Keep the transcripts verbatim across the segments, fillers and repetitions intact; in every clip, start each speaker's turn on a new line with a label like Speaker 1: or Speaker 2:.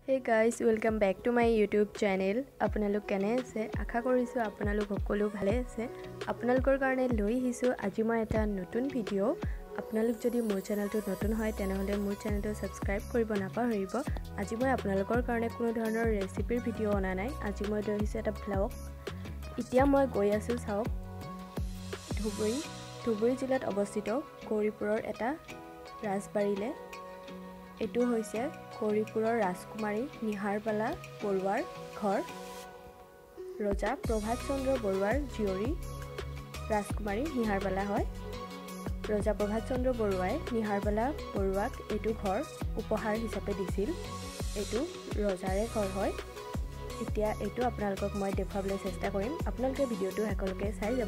Speaker 1: Hey guys, welcome back to my YouTube channel. আপোনালোক কেনে আছে আশা কৰিছো আপোনালোক সকলো ভালে আছে আপোনালোকৰ কাৰণে লৈ আহিছো আজি মই এটা নতুন ভিডিও আপোনালোক যদি মোৰ চেনেলটো নতুন হয় তেনেহলে মোৰ চেনেলটো সাবস্ক্ৰাইব কৰিব নাপাহৰিব আজি মই আপোনালোকৰ কাৰণে কোনো ধৰণৰ ৰেচিপিৰ ভিডিও অনা নাই আজি মই লৈ আহিছো এটা ব্লগ এতিয়া মই গৈ আছো চাওক ধুবুৰী ধুবুৰী জিলাত অৱস্থিত গৌৰীপুৰৰ এটা ৰাজবাৰীলে এটো হৈছে গৌৰীপুৰৰ ৰাজকুমাৰী নিহাৰবালা বৰুৱাৰ ঘৰ ৰজা প্ৰভাত চন্দ্ৰ বৰুৱাৰ জীয়ৰী ৰাজকুমাৰী নিহাৰবালা হয় ৰজা প্ৰভাত চন্দ্ৰ বৰুৱাই নিহাৰবালা বৰুৱাক এটো ঘৰ উপহাৰ হিচাপে দিছিল এটো ৰজাৰে ঘৰ হয় এতিয়া এটো আপোনালোকক মই দেখাবলৈ চেষ্টা কৰিম আপোনালোকে ভিডিওটো একলকে চাই যাব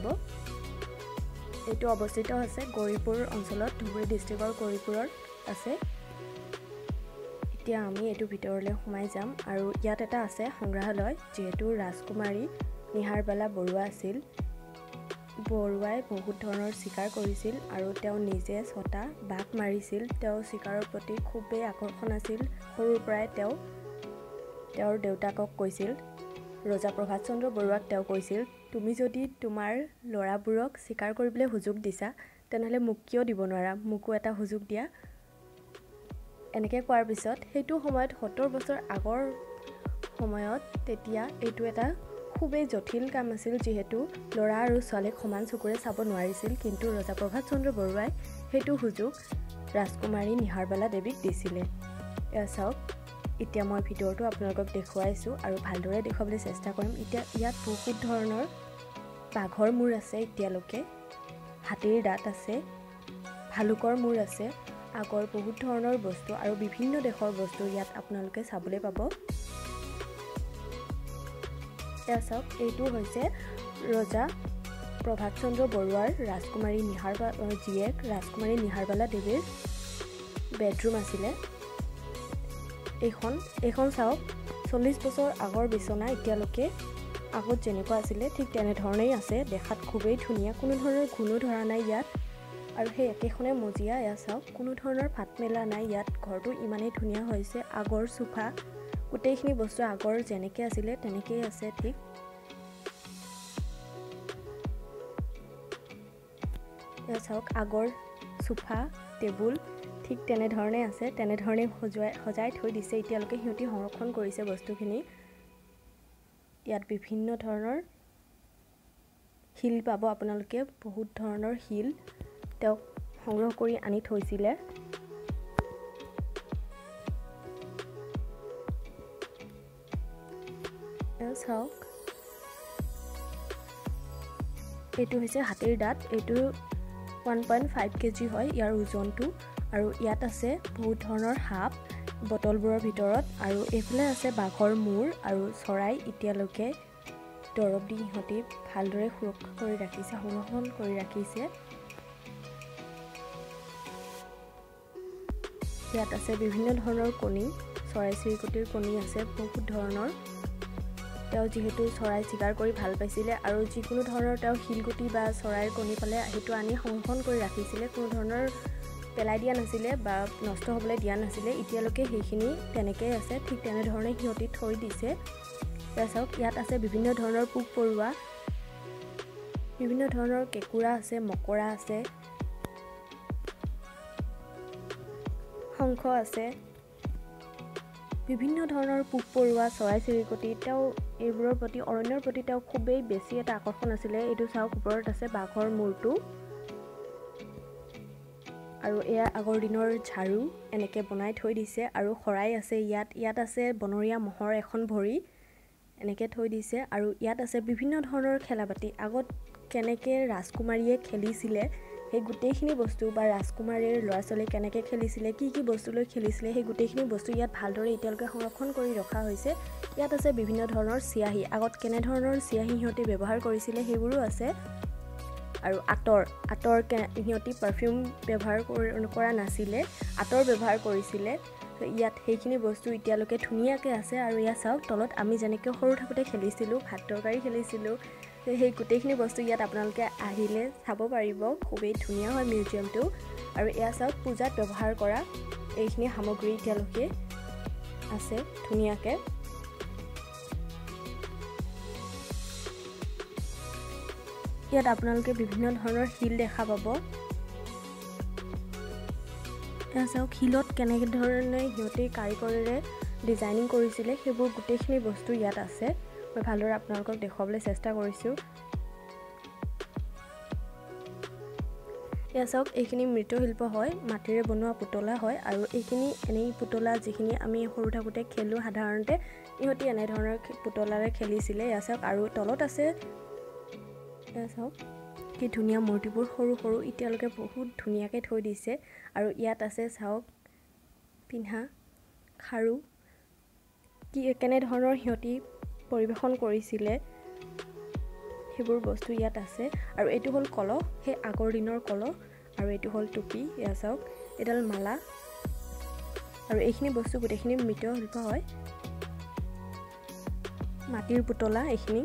Speaker 1: এটো অৱস্থিত আছে গৌৰীপুৰ অঞ্চলত ধুবুৰী ডিস্ট্ৰিক্টৰ গৌৰীপুৰৰ আছে এতিয়া আমি এটো ভিতৰলৈ সোমাই যাম আৰু ইয়াত এটা আছে সংগ্ৰহালয় যেহেতু ৰাজকুমাৰী নিহাৰবালা বৰুৱা আছিল বৰুৱাই বহুত ধৰণৰ শিকাৰ কৰিছিল আৰু তেওঁ নিজে ছটা বাঘ মাৰিছিল তেওঁ শিকাৰৰ প্ৰতি খুবেই আকৰ্ষণ আছিল সৰুৰ পৰাই তেওঁ তেওঁৰ দেউতাকক কৈছিল ৰজা প্ৰভাত চন্দ্ৰ বৰুৱাক তেওঁ কৈছিল তুমি যদি তোমাৰ লৰাবোৰক শিকাৰ কৰিবলৈ সুযোগ দিছা তেনেহলে মোক কিয় দিব নোৱাৰা মোকো এটা সুযোগ দিয়া এনেকে কোৱাৰ পিছত হেতু সময়ত সত্তৰ বছৰ আগৰ সময়ত তেতিয়া এটো এটা খুবেই জটিল কাম আছিল যেহেতু লৰা আৰু ছোৱালীক সমান চকুৰে চাব নোৱাৰিছিল কিন্তু ৰজা প্ৰভাত চন্দ্ৰ বৰুৱাই হেতু সুযোগ ৰাজকুমাৰী নিহাৰবালা দেৱীক দিছিলে এয়া চাওক এতিয়া মই ভিডিওটো আপোনালোকক দেখুৱাইছো আৰু ভালদৰে দেখাবলৈ চেষ্টা কৰিম এতিয়া ইয়াত বহুত ধৰণৰ বাঘৰ মূৰ আছে এতিয়ালৈকে হাতীৰ দাঁত আছে ভালুকৰ মূৰ আছে আগৰ বহুত ধৰণৰ বস্তু আৰু বিভিন্ন দেশৰ বস্তু ইয়াত আপোনালোকে চাবলৈ পাব এয়া চাওক এইটো হৈছে ৰজা প্ৰভাত চন্দ্ৰ বৰুৱাৰ ৰাজকুমাৰী নিহাৰবালা জীয়েক ৰাজকুমাৰী নিহাৰবালা দেৱীৰ বেডৰুম আছিলে এইখন এইখন চাওক চল্লিশ বছৰ আগৰ বিছনা এতিয়ালৈকে আগত যেনেকুৱা আছিলে ঠিক তেনে ধৰণেই আছে দেখাত খুবেই ধুনীয়া কোনো ধৰণৰ ঘুণো ধৰা নাই ইয়াত আৰু হে একেখনে মজিয়া এয়া চাওক কোনো ধৰণৰ ফাট মেলা নাই ইয়াত ঘৰটো ইমানেই ধুনীয়া হৈছে আগৰ সোফা গোটেইখিনি বস্তু আগৰ যেনেকৈ আছিলে তেনেকৈ আছে ঠিক এয়া চাওক আগৰ সোফা টেবুল ঠিক তেনে ধৰণে আছে তেনে ধৰণে সজাই সজাই থৈ দিছে এতিয়ালৈকে হিউটি সংৰক্ষণ কৰিছে বস্তুখিনি ইয়াত বিভিন্ন ধৰণৰ হিল পাব আপোনালোকে বহুত ধৰণৰ হিল তেওঁ সংগ্ৰহ কৰি আনি থৈছিলে এয়া চাওক এইটো হৈছে হাতীৰ দাঁত এইটো ওৱান পইণ্ট ফাইভ কেজি হয় ইয়াৰ ওজনটো আৰু ইয়াত আছে বহুত ধৰণৰ সাপ বটলবোৰৰ ভিতৰত আৰু এইফালে আছে বাঘৰ মূৰ আৰু চৰাই এতিয়ালৈকে দৰব দি ইহঁতি ভালদৰে সুৰক্ষা কৰি ৰাখিছে সংৰক্ষণ কৰি ৰাখিছে ইয়াত আছে বিভিন্ন ধৰণৰ কণী চৰাই চিৰিকটিৰ কণী আছে বহুত ধৰণৰ তেওঁ যেহেতু চৰাই শিকাৰ কৰি ভাল পাইছিলে আৰু যিকোনো ধৰণৰ তেওঁ শিলগুটি বা চৰাইৰ কণী পালে সেইটো আনি সংৰক্ষণ কৰি ৰাখিছিলে কোনো ধৰণৰ পেলাই দিয়া নাছিলে বা নষ্ট হ'বলৈ দিয়া নাছিলে এতিয়ালৈকে সেইখিনি তেনেকৈ আছে ঠিক তেনেধৰণে সিহঁতি থৈ দিছে এয়া চাওক ইয়াত আছে বিভিন্ন ধৰণৰ পোক পৰুৱা বিভিন্ন ধৰণৰ কেঁকুৰা আছে মকৰা আছে শংখ আছে বিভিন্ন ধৰণৰ পোক পৰুৱা চৰাই চিৰিকটি তেওঁ এইবোৰৰ প্ৰতি অৰণ্যৰ প্ৰতি তেওঁ খুবেই বেছি এটা আকৰ্ষণ আছিলে এইটো চাওক ওপৰত আছে বাঘৰ মূৰটো আৰু এয়া আগৰ দিনৰ ঝাৰু এনেকৈ বনাই থৈ দিছে আৰু শৰাই আছে ইয়াত ইয়াত আছে বনৰীয়া মহৰ এখন ভৰি এনেকৈ থৈ দিছে আৰু ইয়াত আছে বিভিন্ন ধৰণৰ খেলাপাতি আগত কেনেকৈ ৰাজকুমাৰীয়ে খেলিছিলে সেই গোটেইখিনি বস্তু বা ৰাজকুমাৰীৰ ল'ৰা ছোৱালী কেনেকৈ খেলিছিলে কি কি বস্তু লৈ খেলিছিলে সেই গোটেইখিনি বস্তু ইয়াত ভালদৰে এতিয়ালৈকে সংৰক্ষণ কৰি ৰখা হৈছে ইয়াত আছে বিভিন্ন ধৰণৰ চিয়াহী আগত কেনে ধৰণৰ চিয়াহী সিহঁতে ব্যৱহাৰ কৰিছিলে সেইবোৰো আছে আৰু আতৰ আতৰ সিহঁতি পাৰফিউম ব্যৱহাৰ কৰা নাছিলে আতৰ ব্যৱহাৰ কৰিছিলে ইয়াত সেইখিনি বস্তু এতিয়ালৈকে ধুনীয়াকৈ আছে আৰু ইয়াত চাওক তলত আমি যেনেকৈ সৰু থাকোঁতে খেলিছিলোঁ ভাত তৰকাৰী খেলিছিলোঁ সেই গোটেইখিনি বস্তু ইয়াত আপোনালোকে আহিলে চাব পাৰিব খুবেই ধুনীয়া হয় মিউজিয়ামটো আৰু এয়া চাওক পূজাত ব্যৱহাৰ কৰা এইখিনি সামগ্ৰী এতিয়ালৈকে আছে ধুনীয়াকৈ। ইয়াত আপোনালোকে বিভিন্ন ধৰণৰ শিল দেখা পাব। এয়া চাওক শিলত কেনেকৈ ধৰণে সিহঁতে কাৰিকৰেৰে ডিজাইনিং কৰিছিলে সেইবোৰ গোটেইখিনি বস্তু ইয়াত আছে। মই ভালদৰে আপোনালোকক দেখুৱাবলৈ চেষ্টা কৰিছোঁ। এয়া চাওক এইখিনি মৃৎশিল্প হয়, মাটিৰে বনোৱা পুতলা হয় আৰু এইখিনি এনেই পুতলা যিখিনি আমি সৰু থাকোঁতে খেলোঁ সাধাৰণতে ইহঁতি এনেধৰণৰ পুতলাৰে খেলিছিলে। এয়া চাওক আৰু তলত আছে এয়া চাওক কি ধুনীয়া মূৰ্তিবোৰ সৰু সৰু এতিয়ালৈকে বহুত ধুনীয়াকৈ থৈ দিছে। আৰু ইয়াত আছে চাওক পিন্ধা খাৰু, কি কেনেধৰণৰ সিহঁতি পৰিৱেশন কৰিছিলে সেইবোৰ বস্তু ইয়াত আছে। আৰু এইটো হ'ল কলহ, সেই আগৰ দিনৰ কলহ। আৰু এইটো হ'ল টুপি, এয়া চাওক এডাল মালা। আৰু এইখিনি বস্তু গোটেইখিনি মৃৎশিল্প হয়, মাটিৰ পুতলা এইখিনি।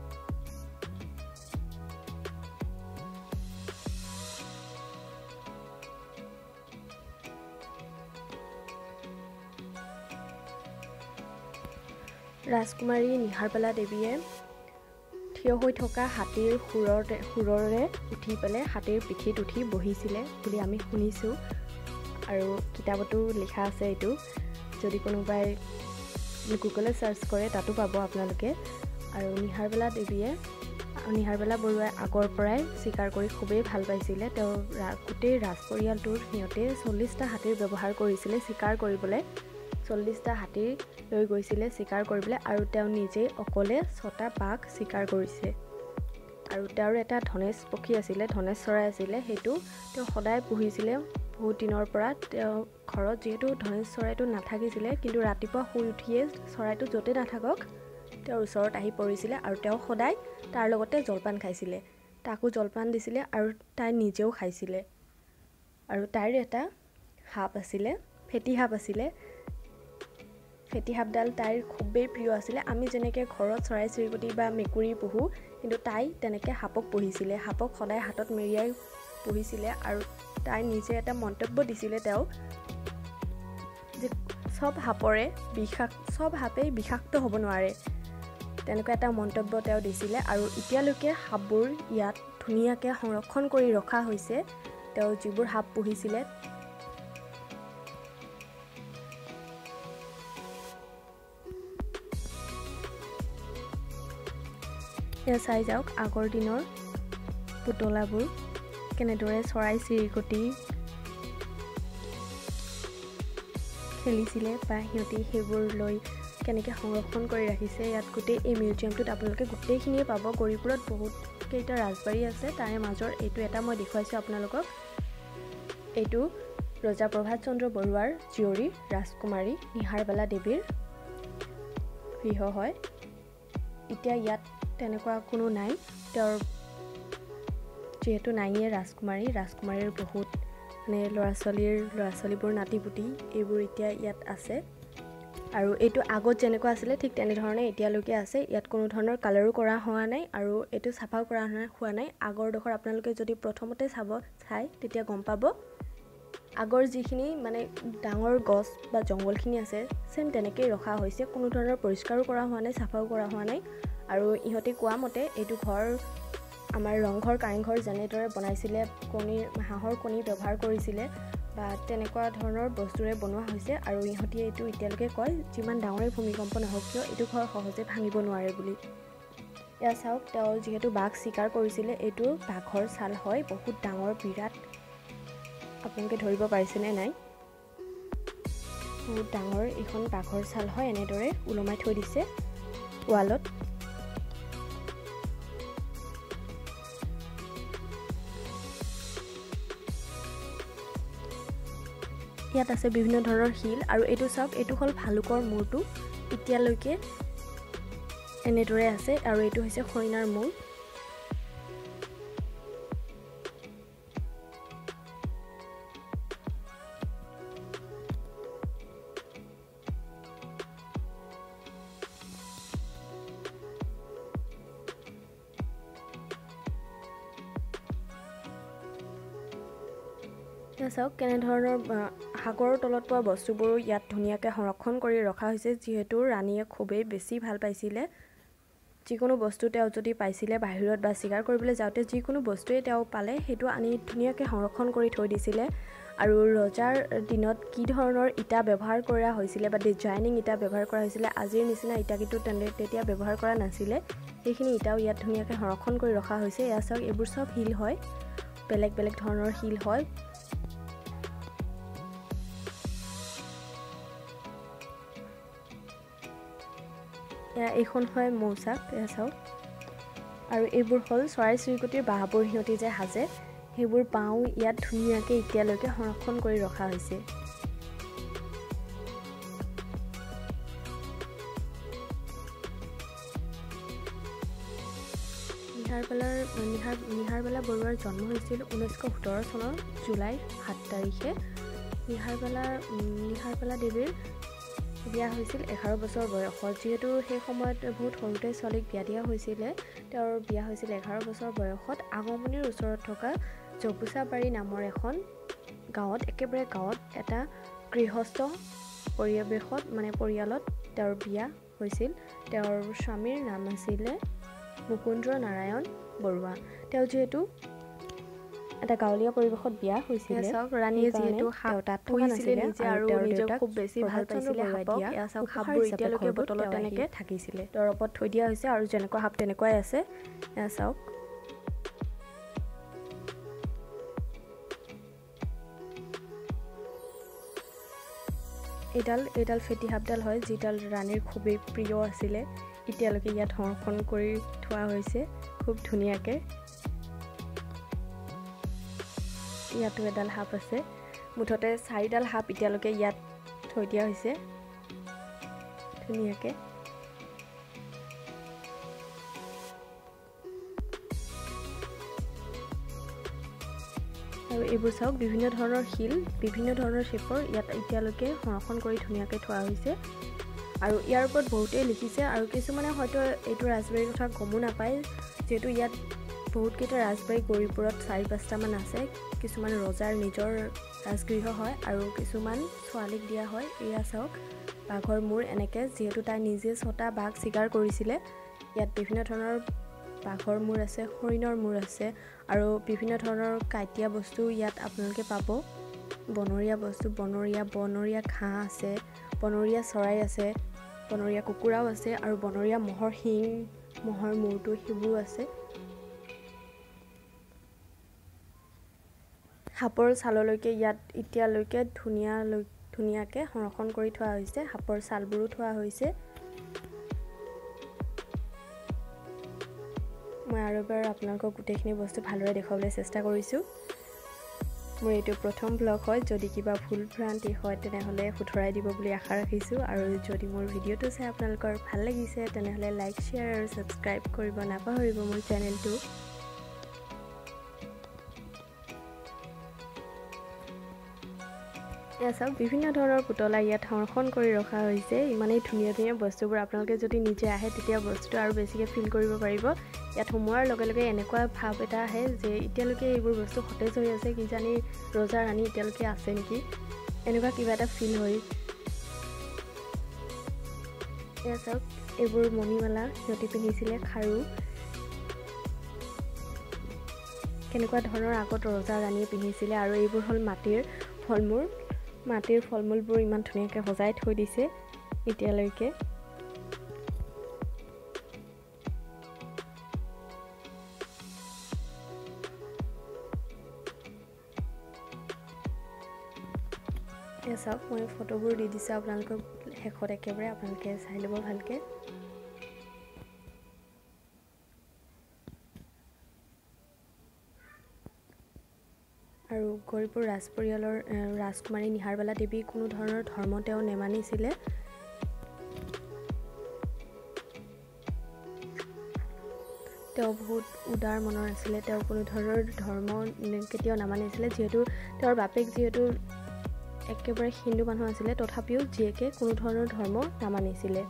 Speaker 1: ৰাজকুমাৰী নিহাৰবালা দেৱীয়ে থিয় হৈ থকা হাতীৰ শুৰৰ শুৰৰে উঠি পেলাই হাতীৰ পিঠিত উঠি বহিছিলে বুলি আমি শুনিছোঁ। আৰু কিতাপতো লিখা আছে এইটো, যদি কোনোবাই গুগলত চাৰ্চ কৰে তাতো পাব আপোনালোকে। আৰু নিহাৰবালা দেৱীয়ে নিহাৰবালা বৰুৱাই আগৰ পৰাই চিকাৰ কৰি খুবেই ভাল পাইছিলে। তেওঁ গোটেই ৰাজ পৰিয়ালটোৰ সিহঁতে চল্লিছটা হাতীৰ ব্যৱহাৰ কৰিছিলে চিকাৰ কৰিবলৈ। চল্লিছটা হাতী লৈ গৈছিলে চিকাৰ কৰিবলৈ আৰু তেওঁ নিজেই অকলে ছটা বাঘ চিকাৰ কৰিছে। আৰু তেওঁৰ এটা ধনেশ পক্ষী আছিলে, ধনেশ চৰাই আছিলে, সেইটো তেওঁ সদায় পুহিছিলে বহুত দিনৰ পৰা। তেওঁ ঘৰত যিহেতু ধনেশ চৰাইটো নাথাকিছিলে, কিন্তু ৰাতিপুৱা শুই উঠিয়ে চৰাইটো য'তে নাথাকক তেওঁৰ ওচৰত আহি পৰিছিলে আৰু তেওঁ সদায় তাৰ লগতে জলপান খাইছিলে। তাকো জলপান দিছিলে আৰু তাই নিজেও খাইছিলে। আৰু তাইৰ এটা সাপ আছিলে, ফেটি সাপ আছিলে। ফেটি সাপডাল তাইৰ খুবেই প্ৰিয় আছিলে। আমি যেনেকৈ ঘৰত চৰাই চিৰিকটি বা মেকুৰী পোহোঁ, কিন্তু তাই তেনেকৈ সাপক পুহিছিলে। সাপক সদায় হাতত মেৰিয়াই পুহিছিলে। আৰু তাই নিজে এটা মন্তব্য দিছিলে তেওঁ যে চব সাপৰে বিষাক চব সাপেই বিষাক্ত হ'ব নোৱাৰে, তেনেকুৱা এটা মন্তব্য তেওঁ দিছিলে। আৰু এতিয়ালৈকে সাপবোৰ ইয়াত ধুনীয়াকৈ সংৰক্ষণ কৰি ৰখা হৈছে, তেওঁ যিবোৰ সাপ পুহিছিলে। এয়া চাই যাওক আগৰ দিনৰ পুতলাবোৰ কেনেদৰে চৰাই চিৰিকটি খেলিছিলে বা সিহঁতি সেইবোৰ লৈ কেনেকৈ সংৰক্ষণ কৰি ৰাখিছে। ইয়াত গোটেই এই মিউজিয়ামটোত আপোনালোকে গোটেইখিনিয়ে পাব। গৌৰীপুৰত বহুত কেইটা ৰাজবাৰী আছে, তাৰে মাজৰ এইটো এটা মই দেখুৱাইছোঁ আপোনালোকক। এইটো ৰজা প্ৰভাত চন্দ্ৰ বৰুৱাৰ জীয়ৰী ৰাজকুমাৰী নিহাৰবালা দেৱীৰ গৃহ হয়। এতিয়া ইয়াত তেনেকুৱা কোনো নাই, তেওঁৰ যিহেতু নাইয়ে ৰাজকুমাৰী, ৰাজকুমাৰীৰ বহুত মানে ল'ৰা ছোৱালীৰ ল'ৰা ছোৱালীবোৰ নাতিপুতি এইবোৰ এতিয়া ইয়াত আছে। আৰু এইটো আগত যেনেকুৱা আছিলে ঠিক তেনেধৰণে এতিয়ালৈকে আছে। ইয়াত কোনো ধৰণৰ কালাৰো কৰা হোৱা নাই আৰু এইটো চাফাও কৰা হোৱা নাই। আগৰডোখৰ আপোনালোকে যদি প্ৰথমতে চাব চাই তেতিয়া গম পাব আগৰ যিখিনি মানে ডাঙৰ গছ বা জংঘলখিনি আছে চেম তেনেকৈয়ে ৰখা হৈছে। কোনো ধৰণৰ পৰিষ্কাৰো কৰা হোৱা নাই, চাফাও কৰা হোৱা নাই। আৰু ইহঁতে কোৱা মতে এইটো ঘৰ আমাৰ ৰংঘৰ কাৰেংঘৰ যেনেদৰে বনাইছিলে, কণীৰ হাঁহৰ কণী ব্যৱহাৰ কৰিছিলে বা তেনেকুৱা ধৰণৰ বস্তুৰে বনোৱা হৈছে। আৰু ইহঁতে এইটো এতিয়ালৈকে কয় যিমান ডাঙৰেই ভূমিকম্প নহওক কিয় এইটো ঘৰ সহজে ভাঙিব নোৱাৰে বুলি। এয়া চাওক তেওঁ যিহেতু বাঘ চিকাৰ কৰিছিলে, এইটো বাঘৰ ছাল হয়, বহুত ডাঙৰ বিৰাট। আপোনালোকে ধৰিব পাৰিছেনে নাই? বহুত ডাঙৰ এইখন বাঘৰ ছাল হয়, এনেদৰে ওলমাই থৈ দিছে ৱালত। ইয়াত আছে বিভিন্ন ধৰণৰ শিল। আৰু এইটো চাওক এইটো হ'ল ভালুকৰ মূৰটো, এতিয়ালৈকে এনেদৰে আছে। আৰু এইটো হৈছে হৰিণাৰ মূৰ। এতিয়া চাওক কেনেধৰণৰ সাগৰৰ তলত পোৱা বস্তুবোৰ ইয়াত ধুনীয়াকৈ সংৰক্ষণ কৰি ৰখা হৈছে যিহেতু ৰাণীয়ে খুবেই বেছি ভাল পাইছিলে যিকোনো বস্তু তেওঁ যদি পাইছিলে বাহিৰত বা চিকাৰ কৰিবলৈ যাওঁতে যিকোনো বস্তুৱে তেওঁ পালে সেইটো আনি ধুনীয়াকৈ সংৰক্ষণ কৰি থৈ দিছিলে আৰু ৰজাৰ দিনত কি ধৰণৰ ইটা ব্যৱহাৰ কৰা হৈছিলে বা ডিজাইনিং ইটা ব্যৱহাৰ কৰা হৈছিলে আজিৰ নিচিনা ইটা কিন্তু তেনে তেতিয়া ব্যৱহাৰ কৰা নাছিলে সেইখিনি ইটাও ইয়াত ধুনীয়াকৈ সংৰক্ষণ কৰি ৰখা হৈছে এয়া চাওক এইবোৰ চব শিল হয় বেলেগ বেলেগ ধৰণৰ শিল হয় এয়া এইখন হয় মৌচাক এয়া চাওক আৰু এইবোৰ হ'ল চৰাই চিৰিকটিৰ বাহবোৰ সিহঁতি যে সাজে সেইবোৰ পাওঁ ইয়াত ধুনীয়াকৈ এতিয়ালৈকে সংৰক্ষণ কৰি ৰখা হৈছে নিহাৰবালাৰ নিহাৰ নিহাৰবালা বৰুৱাৰ জন্ম হৈছিল ঊনৈছশ সোতৰ চনৰ জুলাই সাত তাৰিখে নিহাৰবালাৰ নিহাৰবালা দেৱীৰ বিয়া হৈছিল এঘাৰ বছৰ বয়সত যিহেতু সেই সময়ত বহুত সৰুতে ছোৱালীক বিয়া দিয়া হৈছিলে তেওঁৰ বিয়া হৈছিল এঘাৰ বছৰ বয়সত আগমনিৰ ওচৰত থকা জপুচাবাৰী নামৰ এখন গাঁৱত একেবাৰে গাঁৱত এটা গৃহস্থ পৰিৱেশত মানে পৰিয়ালত তেওঁৰ বিয়া হৈছিল তেওঁৰ স্বামীৰ নাম আছিলে মুকুন্দ্ৰ নাৰায়ণ বৰুৱা তেওঁ যিহেতু এটা গাঁৱলীয়া পৰিৱেশত বিয়া হৈছিল চাওক ৰাণীয়ে যিহেতু তাত থকা নাছিলে আৰু তেওঁৰ নিজক খুব বেছি ভাল পাইছিলে সাপক এয়া চাওক সাপবোৰ এতিয়ালৈকে বটলত তেনেকৈ থাকিছিলে তেওঁৰ ওপৰত থৈ দিয়া হৈছে আৰু যেনেকুৱা সাপ তেনেকুৱাই আছে এয়া চাওক এইডাল এইডাল ফেটি সাপডাল হয় যিডাল ৰাণীৰ খুবেই প্ৰিয় আছিলে এতিয়ালৈকে ইয়াত সংৰক্ষণ কৰি থোৱা হৈছে খুব ধুনীয়াকৈ ইয়াতো এডাল সাপ আছে মুঠতে চাৰিডাল সাপ এতিয়ালৈকে ইয়াত থৈ দিয়া হৈছে ধুনীয়াকৈ আৰু এইবোৰ চাওক বিভিন্ন ধৰণৰ শিল বিভিন্ন ধৰণৰ শ্বেপৰ ইয়াত এতিয়ালৈকে সংৰক্ষণ কৰি ধুনীয়াকৈ থোৱা হৈছে আৰু ইয়াৰ ওপৰত বহুতেই লিখিছে আৰু কিছুমানে হয়তো এইটো ৰাজবাৰীৰ কথা গমো নাপায় যিহেতু ইয়াত বহুতকেইটা ৰাজবাৰী গৌৰীপুৰত চাৰি পাঁচটামান আছে কিছুমান ৰজাৰ নিজৰ ৰাজগৃহ হয় আৰু কিছুমান ছোৱালীক দিয়া হয় এয়া চাওক বাঘৰ মূৰ এনেকৈ যিহেতু তাই নিজে ছটা বাঘ চিকাৰ কৰিছিলে ইয়াত বিভিন্ন ধৰণৰ বাঘৰ মূৰ আছে হৰিণৰ মূৰ আছে আৰু বিভিন্ন ধৰণৰ কাঁইটীয়া বস্তু ইয়াত আপোনালোকে পাব বনৰীয়া বস্তু বনৰীয়া বনৰীয়া ঘাঁহ আছে বনৰীয়া চৰাই আছে বনৰীয়া কুকুৰাও আছে আৰু বনৰীয়া মহৰ শিং মহৰ মূৰটো সেইবোৰো আছে সাপৰ ছাললৈকে ইয়াত এতিয়ালৈকে ধুনীয়া ধুনীয়াকৈ সংৰক্ষণ কৰি থোৱা হৈছে সাপৰ ছালবোৰো থোৱা হৈছে মই আৰু এবাৰ আপোনালোকক গোটেইখিনি বস্তু ভালদৰে দেখুৱাবলৈ চেষ্টা কৰিছোঁ মোৰ এইটো প্ৰথম ব্লগ হয় যদি কিবা ভুল ভ্ৰান্তি হয় তেনেহ'লে শুধৰাই দিব বুলি আশা ৰাখিছোঁ আৰু যদি মোৰ ভিডিঅ'টো চাই আপোনালোকৰ ভাল লাগিছে তেনেহ'লে লাইক শ্বেয়াৰ আৰু ছাবস্ক্ৰাইব কৰিব নাপাহৰিব মোৰ চেনেলটো এয়া চাওক বিভিন্ন ধৰণৰ পুতলা ইয়াত সংৰক্ষণ কৰি ৰখা হৈছে ইমানেই ধুনীয়া ধুনীয়া বস্তুবোৰ আপোনালোকে যদি নিজে আহে তেতিয়া বস্তুটো আৰু বেছিকৈ ফিল কৰিব পাৰিব ইয়াত সোমোৱাৰ লগে লগে এনেকুৱা ভাৱ এটা আহে যে এতিয়ালৈকে এইবোৰ বস্তু সতেজ হৈ আছে কিজানি ৰজা ৰাণী এতিয়ালৈকে আছে নেকি এনেকুৱা কিবা এটা ফিল হয় এয়া চাওক এইবোৰ মণিমালা সিহঁতি পিন্ধিছিলে খাৰু কেনেকুৱা ধৰণৰ আগত ৰজা ৰাণীয়ে পিন্ধিছিলে আৰু এইবোৰ হ'ল মাটিৰ ফল মূল মাটিৰ ফল মূলবোৰ ইমান ধুনীয়াকৈ সজাই থৈ দিছে এতিয়ালৈকে এয়া চাওক মই ফটোবোৰ দি দিছোঁ আপোনালোকক শেষত একেবাৰে আপোনালোকে চাই ল'ব ভালকৈ আৰু গৌৰীপুৰ ৰাজ পৰিয়ালৰ ৰাজকুমাৰী নিহাৰবালা দেৱী কোনো ধৰণৰ ধৰ্ম তেওঁ নেমানিছিলে তেওঁ বহুত উদাৰ মনৰ আছিলে তেওঁ কোনো ধৰণৰ ধৰ্ম কেতিয়াও নামানিছিলে যিহেতু তেওঁৰ বাপেক যিহেতু একেবাৰে হিন্দু মানুহ আছিলে তথাপিও জীয়েকে কোনো ধৰণৰ ধৰ্ম নামানিছিলে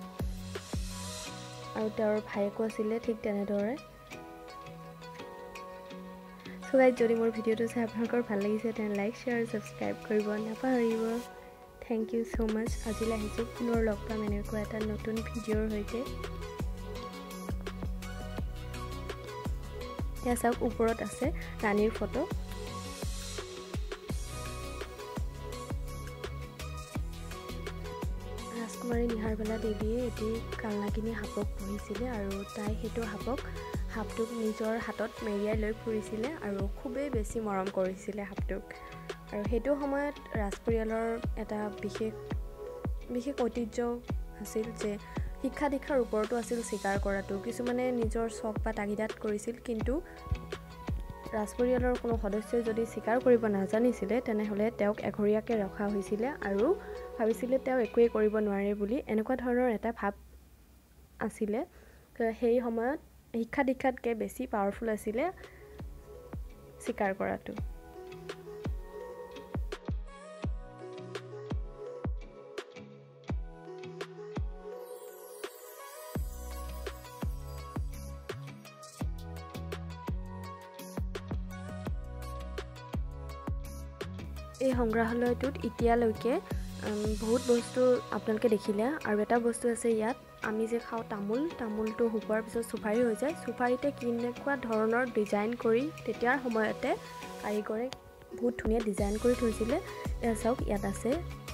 Speaker 1: আৰু তেওঁৰ ভায়েকো আছিলে ঠিক তেনেদৰে সো গাইজ যদি মোৰ ভিডিঅ'টো চাই আপোনালোকৰ ভাল লাগিছে তেনে লাইক শ্বেয়াৰ ছাবস্ক্ৰাইব কৰিব নাপাহৰিব থেংক ইউ ছ' মাছ আজিলৈ আহিছোঁ পুনৰ লগ পাম এনেকুৱা এটা নতুন ভিডিঅ'ৰ সৈতে এয়া চাওক ওপৰত আছে ৰাণীৰ ফটো ৰাজকুমাৰী নিহাৰবালা দেৱীয়ে এটি কালনাগিনী সাপক পুহিছিলে আৰু তাই সেইটো সাপক সাপটোক নিজৰ হাতত মেৰিয়াই লৈ ফুৰিছিলে আৰু খুবেই বেছি মৰম কৰিছিলে সাপটোক আৰু সেইটো সময়ত ৰাজ পৰিয়ালৰ এটা বিশেষ বিশেষ ঐতিহ্য আছিল যে শিক্ষা দীক্ষাৰ ওপৰতো আছিল স্বীকাৰ কৰাটো কিছুমানে নিজৰ চখ বা তাগিদাত কৰিছিল কিন্তু ৰাজ পৰিয়ালৰ কোনো সদস্যই যদি স্বীকাৰ কৰিব নাজানিছিলে তেনেহ'লে তেওঁক এঘৰীয়াকৈ ৰখা হৈছিলে আৰু ভাবিছিলে তেওঁ একোৱেই কৰিব নোৱাৰে বুলি এনেকুৱা ধৰণৰ এটা ভাৱ আছিলে সেই সময়ত শিক্ষা দীক্ষাতকৈ বেছি পাৱাৰফুল আছিলে স্বীকাৰ কৰাটো এই সংগ্ৰহালয়টোত এতিয়ালৈকে বহুত বস্তু আপোনালোকে দেখিলে আৰু এটা বস্তু আছে ইয়াত আমি যে খাওঁ তামোল তামোলটো শুকোৱাৰ পিছত চুপাৰি হৈ যায় চুপাৰিতে কেনেকুৱা ধৰণৰ ডিজাইন কৰি তেতিয়াৰ সময়তে কাৰিকৰে বহুত ধুনীয়া ডিজাইন কৰি থৈছিলে এয়া চাওক ইয়াত আছে